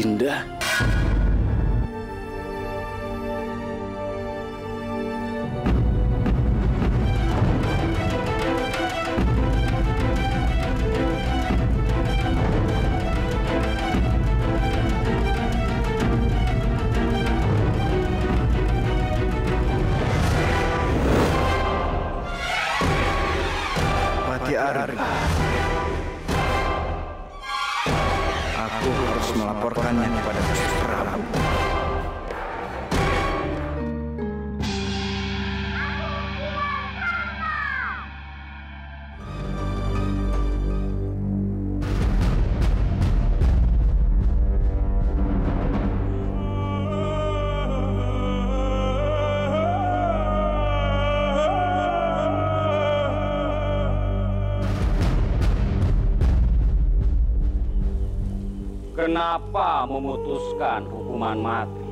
Dinda. Pati Arga. Aku harus melaporkannya kepada Gusti Prabu. Kenapa memutuskan hukuman mati?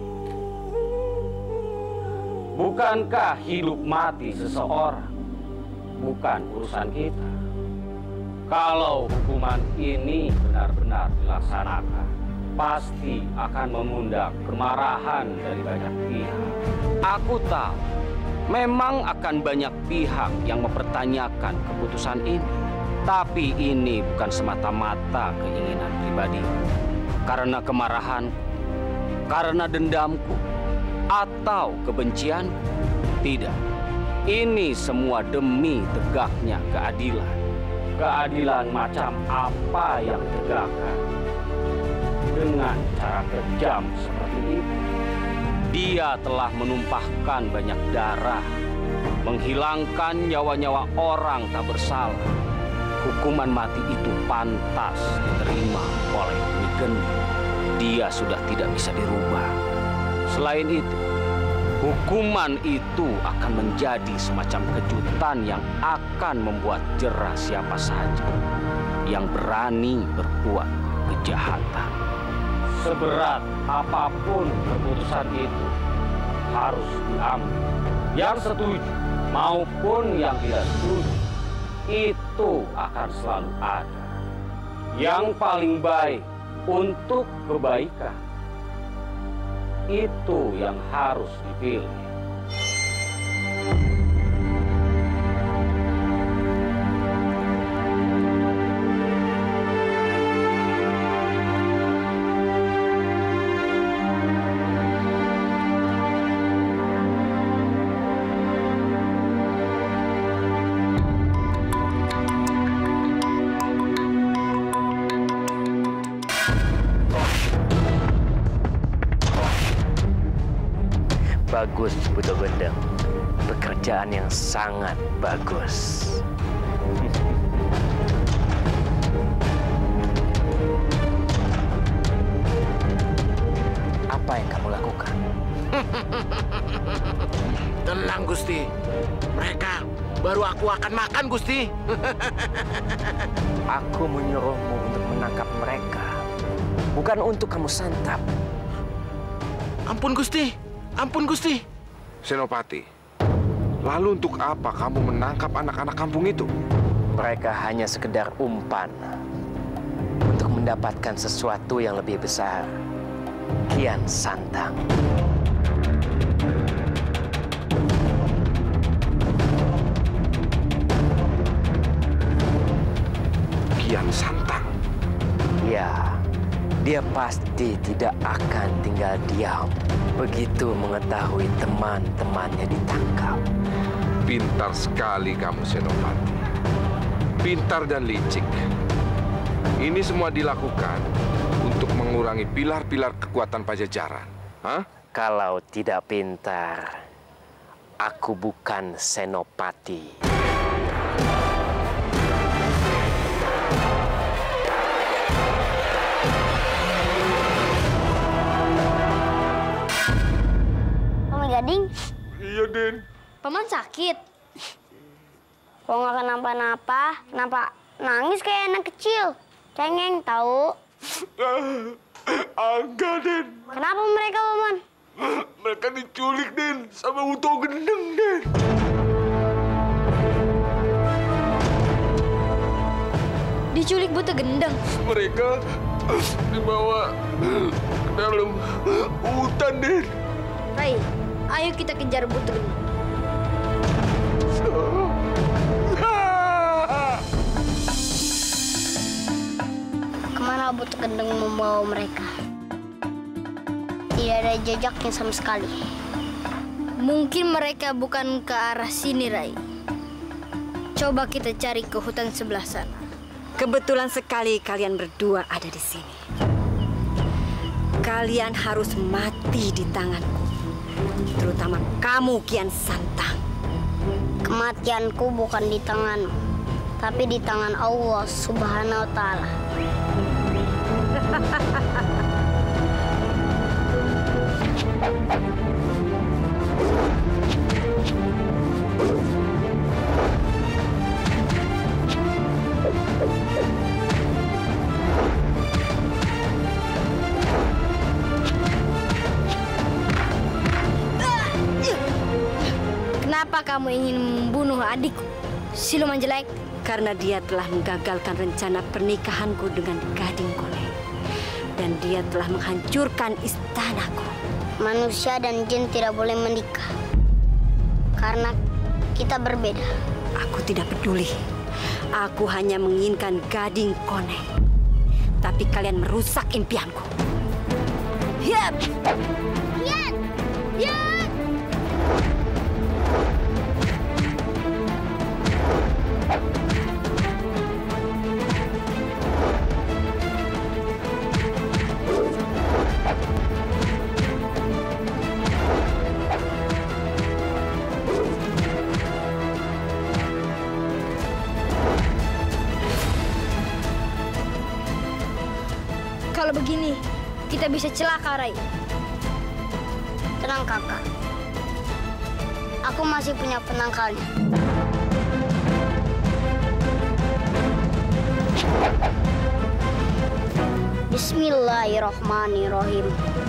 Bukankah hidup mati seseorang bukan urusan kita? Kalau hukuman ini benar-benar dilaksanakan, pasti akan mengundang kemarahan dari banyak pihak. Aku tahu, memang akan banyak pihak yang mempertanyakan keputusan ini. Tapi ini bukan semata-mata keinginan pribadi. Karena kemarahanku, karena dendamku, atau kebencianku. Tidak. Ini semua demi tegaknya keadilan. Keadilan macam apa yang ditegakkan? Dengan cara kejam seperti ini. Dia telah menumpahkan banyak darah, menghilangkan nyawa-nyawa orang tak bersalah. Hukuman mati itu pantas diterima oleh Nyi Geni. Dia sudah tidak bisa dirubah. Selain itu, hukuman itu akan menjadi semacam kejutan yang akan membuat jerah siapa saja yang berani berbuat kejahatan. Seberat apapun keputusan itu harus diambil. Yang setuju maupun yang tidak setuju, itu akan selalu ada. Yang paling baik untuk kebaikan, itu yang harus dipilih. Bagus, Buto Gendeng. Pekerjaan yang sangat bagus. Apa yang kamu lakukan? Tenang, Gusti. Mereka baru aku akan makan, Gusti. Aku menyuruhmu untuk menangkap mereka, bukan untuk kamu santap. Ampun, Gusti. Ampun, Gusti. Senopati, lalu untuk apa kamu menangkap anak-anak kampung itu? Mereka hanya sekedar umpan untuk mendapatkan sesuatu yang lebih besar. Kian Santang. Kian Santang? Ya, dia pasti tidak akan tinggal diam begitu mengetahui teman-temannya ditangkap. Pintar sekali kamu, Senopati. Pintar dan licik. Ini semua dilakukan untuk mengurangi pilar-pilar kekuatan Pajajaran. Hah? Kalau tidak pintar, aku bukan Senopati. Gading? Iya, Den. Paman sakit? Kok nggak kenapa-napa? Kenapa nangis kayak anak kecil? Cengeng tahu? Enggak, Den. Kenapa mereka, Paman? Mereka diculik, Den, sama Buto Gendeng, Den. Diculik Buto Gendeng? Mereka dibawa ke dalam hutan, Den. Rai, ayo kita kejar Butuh Gendeng. Kemana Butuh Gendeng membawa mereka? Tidak ada jejaknya sama sekali. Mungkin mereka bukan ke arah sini, Rai. Coba kita cari ke hutan sebelah sana. Kebetulan sekali kalian berdua ada di sini. Kalian harus mati di tanganku. Terutama kamu, Kian Santang. Kematianku bukan di tanganmu, tapi di tangan Allah Subhanahu wa Ta'ala. Kenapa kamu ingin membunuh adikku, siluman jelek? Karena dia telah menggagalkan rencana pernikahanku dengan Gading Kone. Dan dia telah menghancurkan istanaku. Manusia dan jin tidak boleh menikah. Karena kita berbeda. Aku tidak peduli. Aku hanya menginginkan Gading Kone. Tapi kalian merusak impianku. Hiat! Hiat! Hiat! Kalau begini, kita bisa celaka, Rai. Tenang, Kakak. Aku masih punya penangkalnya. Bismillahirrahmanirrahim.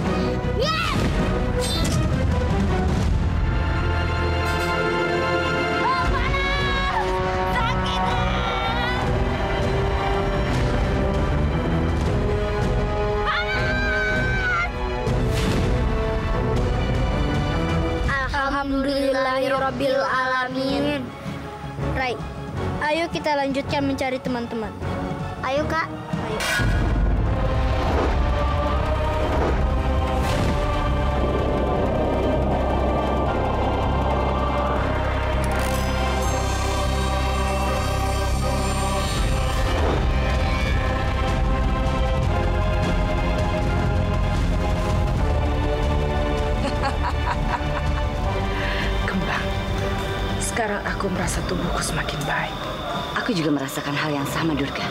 Alhamdulillahirabbil alamin. Rai, ayo kita lanjutkan mencari teman-teman. Ayo, Kak. Ayo. Sekarang aku merasa tubuhku semakin baik. Aku juga merasakan hal yang sama, Durga.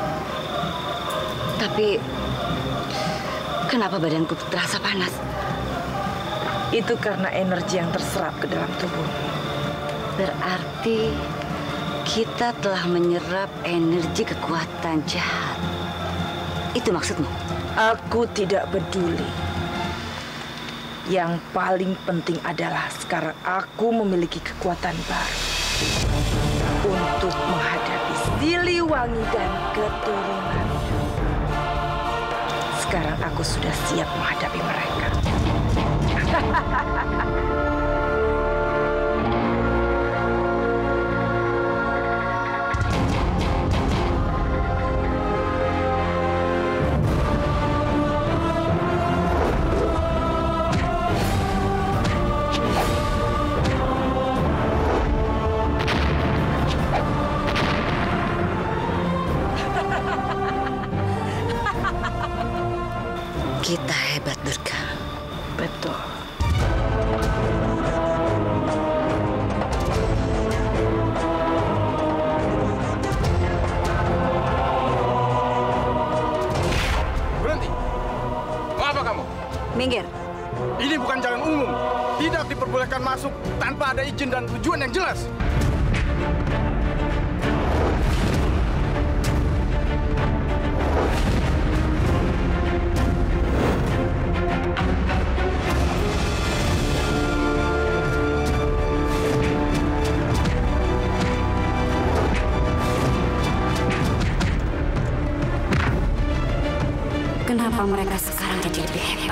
Tapi kenapa badanku terasa panas? Itu karena energi yang terserap ke dalam tubuhmu. Berarti kita telah menyerap energi kekuatan jahat. Itu maksudmu? Aku tidak peduli. Yang paling penting adalah sekarang aku memiliki kekuatan baru untuk menghadapi Siliwangi dan keturunan. Sekarang aku sudah siap menghadapi mereka. Kita hebat, Durga. Betul. Berhenti. Mau apa kamu? Minggir. Ini bukan jalan umum. Tidak diperbolehkan masuk tanpa ada izin dan tujuan yang jelas. Kenapa mereka sekarang jadi lebih hebat?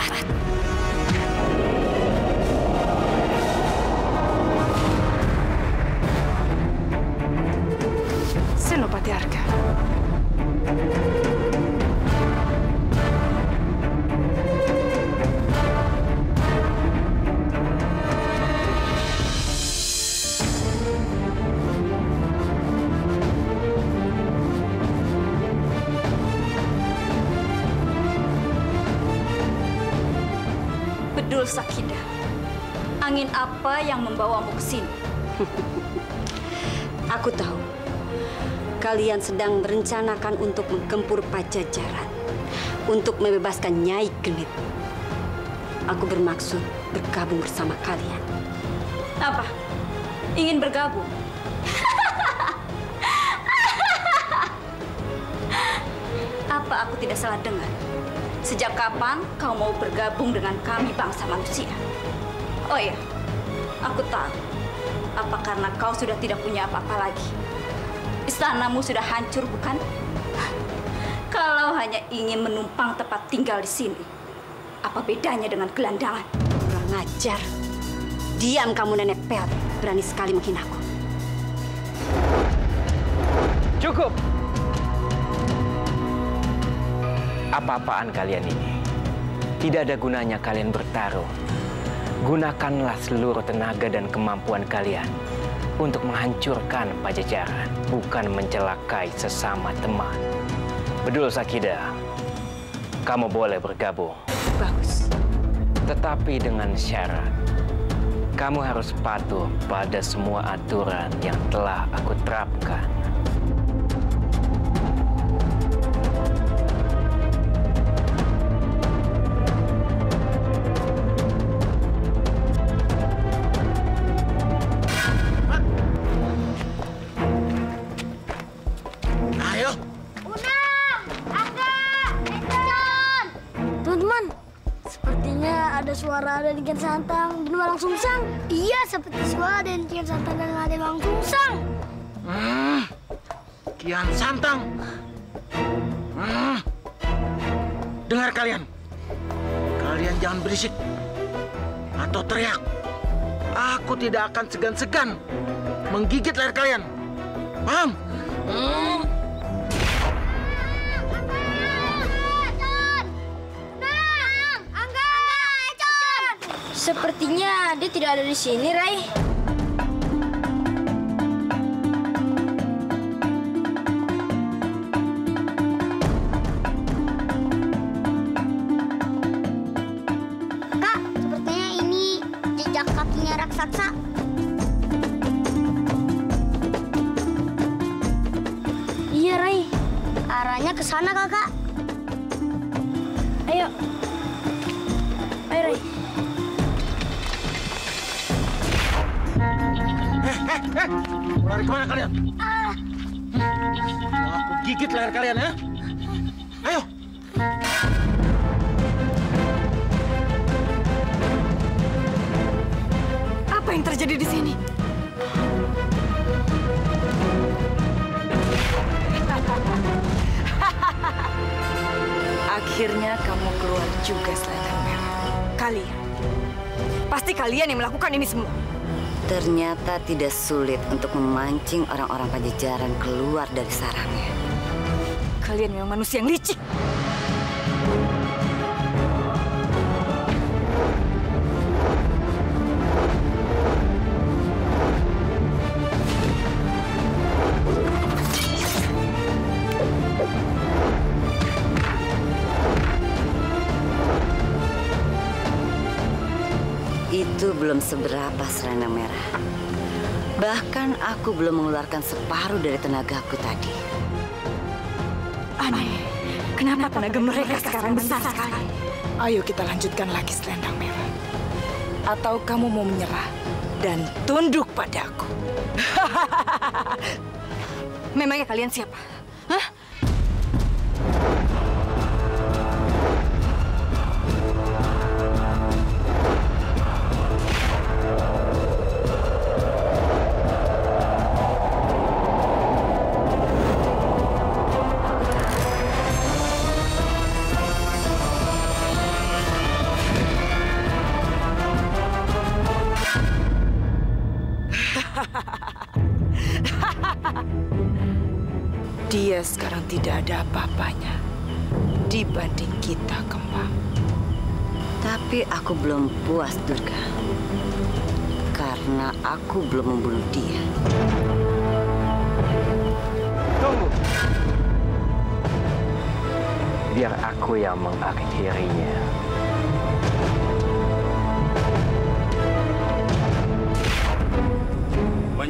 Bedul Sakida, angin apa yang membawamu ke sini? Aku tahu. Kalian sedang merencanakan untuk menggempur Pajajaran. Untuk membebaskan Nyai Genit. Aku bermaksud bergabung bersama kalian. Apa? Ingin bergabung? Apa aku tidak salah dengar? Sejak kapan kau mau bergabung dengan kami bangsa manusia? Oh iya, aku tahu. Apa karena kau sudah tidak punya apa-apa lagi? Istanamu sudah hancur, bukan? Kalau hanya ingin menumpang tempat tinggal di sini, apa bedanya dengan gelandangan? Kurang ajar. Diam kamu, nenek peot. Berani sekali menghinaku. Cukup! Apa-apaan kalian ini? Tidak ada gunanya kalian bertarung. Gunakanlah seluruh tenaga dan kemampuan kalian untuk menghancurkan Pajajaran, bukan mencelakai sesama teman. Bedul Sakida, kamu boleh bergabung. Bagus. Tetapi dengan syarat, kamu harus patuh pada semua aturan yang telah aku terapkan. Suara Raden Kian Santang dan Walang Sungsang. Iya, seperti suara Raden Kian Santang dan Walang Sungsang. Kian Santang. Dengar kalian. Kalian jangan berisik atau teriak. Aku tidak akan segan-segan menggigit leher kalian. Paham? Sepertinya dia tidak ada di sini, Rai. Kak, sepertinya ini jejak kakinya raksasa. Iya, Rai. Arahnya ke sana, Kakak. Ayo. Ayo, Rai. Lari kemana kalian? Aku gigit leher kalian ya. Ayo. Apa yang terjadi di sini? Akhirnya kamu keluar juga, Selendang Merah. Pasti kalian yang melakukan ini semua. Ternyata tidak sulit untuk memancing orang-orang Pajajaran keluar dari sarangnya. Kalian memang manusia yang licik. Itu belum seberapa, Selendang Merah. Bahkan aku belum mengeluarkan separuh dari tenagaku tadi. Aneh, kenapa tenaga mereka sekarang besar sekali? Ayo kita lanjutkan lagi, Selendang Merah. Atau kamu mau menyerah dan tunduk padaku? Memangnya kalian siapa? Hah? Dia sekarang tidak ada apa-apanya dibanding kita, Kembang. Tapi aku belum puas, Durga. Karena aku belum membunuh dia. Tunggu. Biar aku yang mengakhirinya.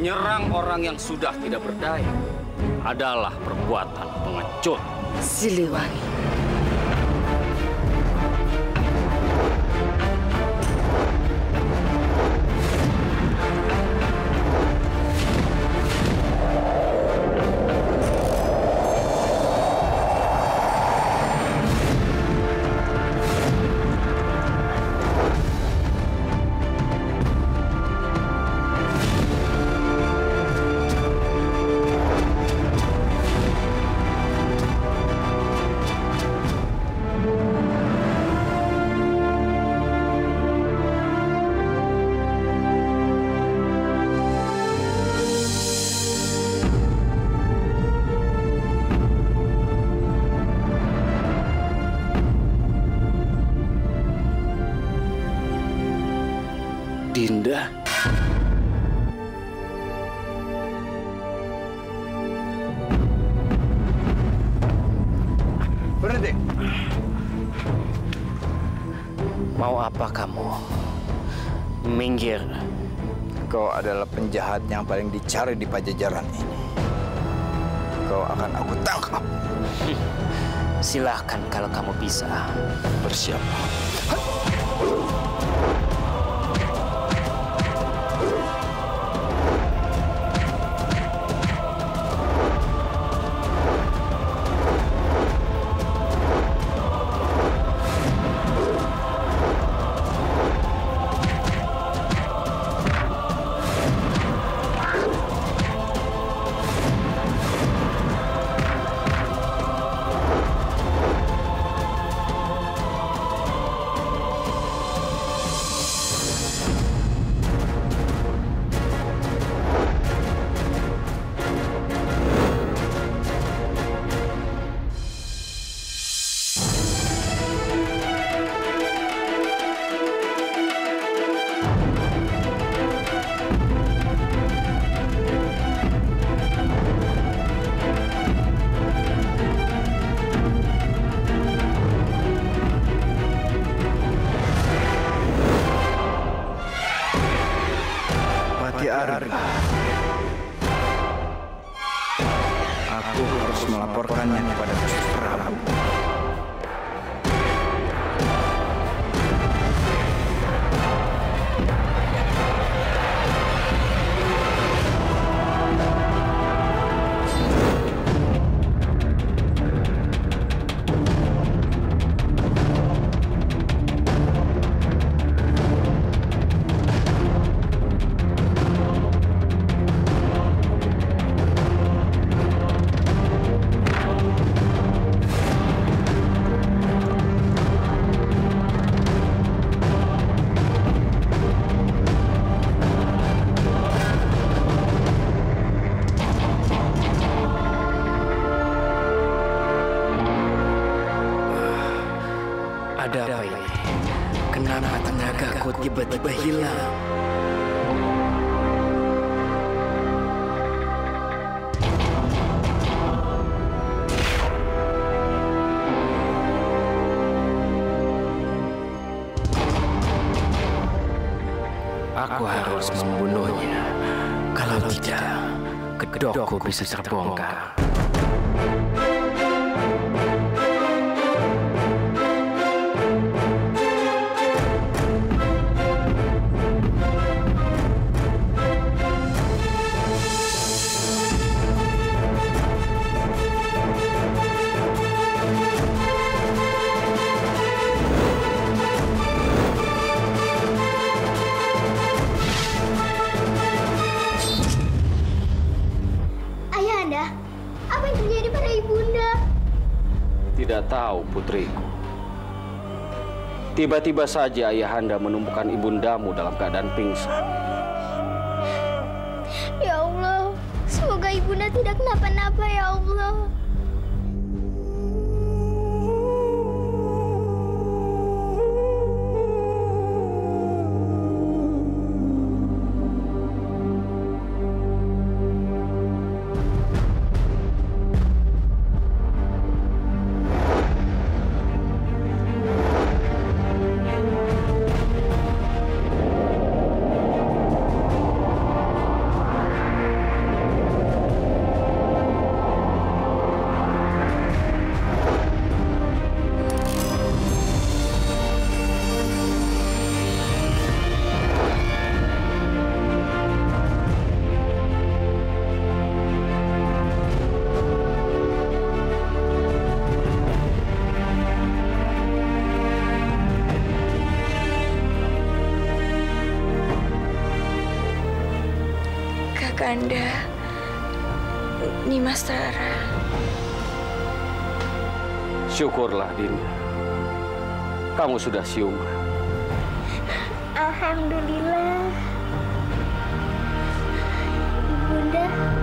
Menyerang orang yang sudah tidak berdaya adalah perbuatan pengecut. Siliwangi. Dinda. Berhenti. Mau apa kamu? Minggir. Kau adalah penjahat yang paling dicari di Pajajaran ini. Kau akan aku tangkap. Silahkan kalau kamu bisa. Bersiap. Aku harus melaporkannya kepada Gusti Prabu. Ada apa ini? Kenapa tenagaku tiba-tiba hilang? Aku harus membunuhnya. Kalau tidak, kedokku bisa terbongkar. Tidak tahu, putriku. Tiba-tiba saja ayahanda menemukan ibundamu dalam keadaan pingsan. Ya Allah, semoga ibunda tidak kenapa-napa ya Allah. Kanda, Nimas Rara. Syukurlah, Dinda. Kamu sudah siuman. Alhamdulillah. Bunda.